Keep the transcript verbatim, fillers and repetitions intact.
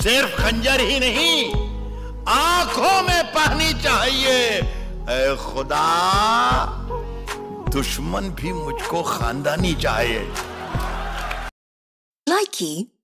सिर्फ खंजर ही नहीं, आंखों में पानी चाहिए। ऐ खुदा, दुश्मन भी मुझको खानदानी चाहिए। Likey